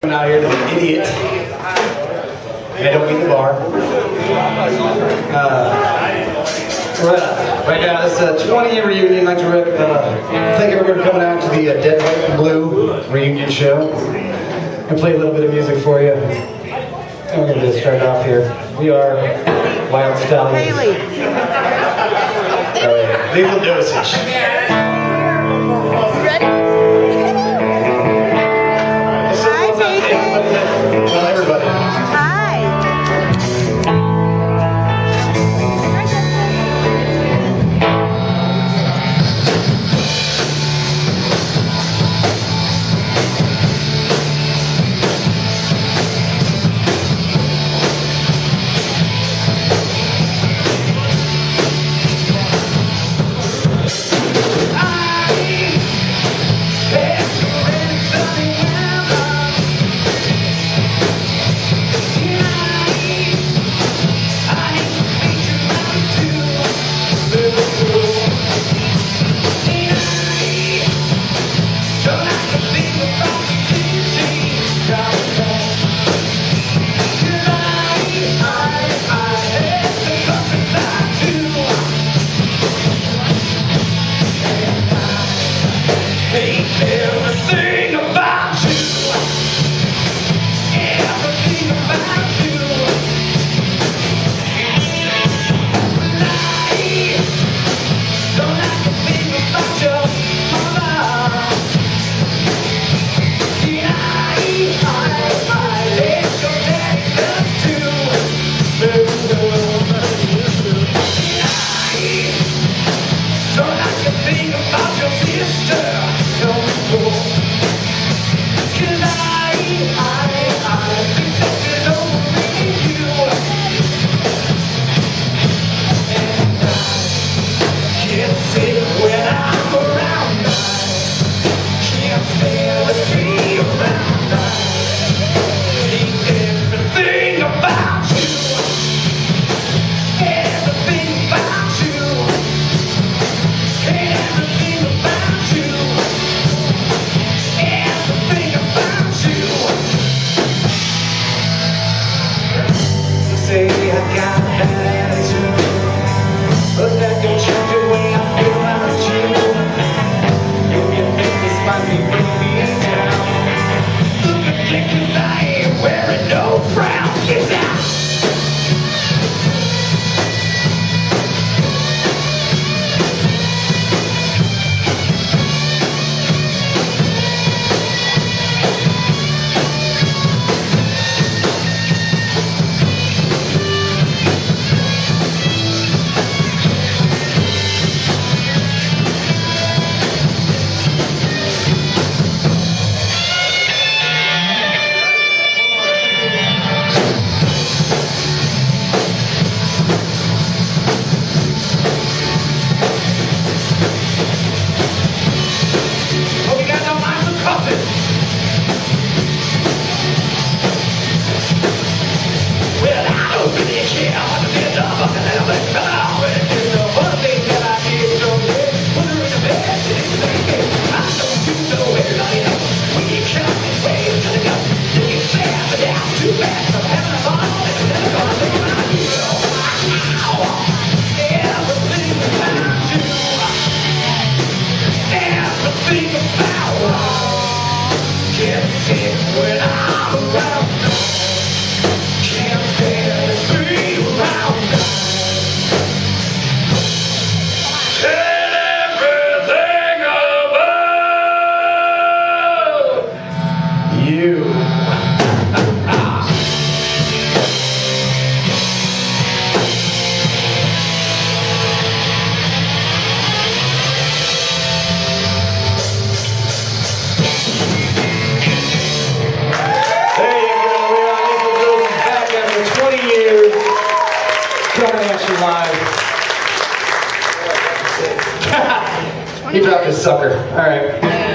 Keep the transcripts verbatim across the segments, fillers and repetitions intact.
Out here to the idiot. I don't mean the bar. Uh, right, right now, it's a twenty year reunion. I'd like to uh, thank everyone for coming out to the uh, Dead, White, and Blue reunion show and play a little bit of music for you. And we're going to start off here. We are Wild Stallions. Haley. Oh, yeah. Lethal Dosage. Well, everybody. Hi. He dropped his sucker. All right.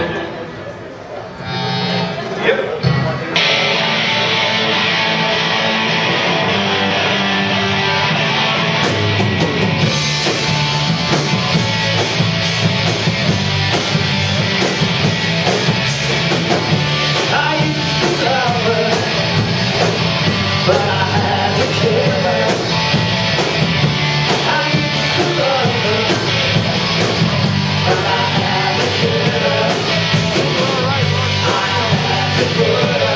Yep. I used to love good.